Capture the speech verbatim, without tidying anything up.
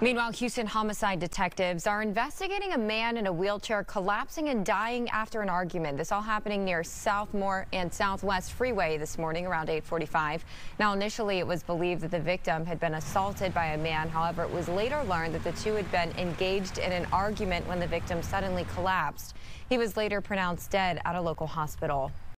Meanwhile, Houston homicide detectives are investigating a man in a wheelchair collapsing and dying after an argument. This all happening near Southmore and Southwest Freeway this morning around eight forty-five. Now, initially, it was believed that the victim had been assaulted by a man. However, it was later learned that the two had been engaged in an argument when the victim suddenly collapsed. He was later pronounced dead at a local hospital.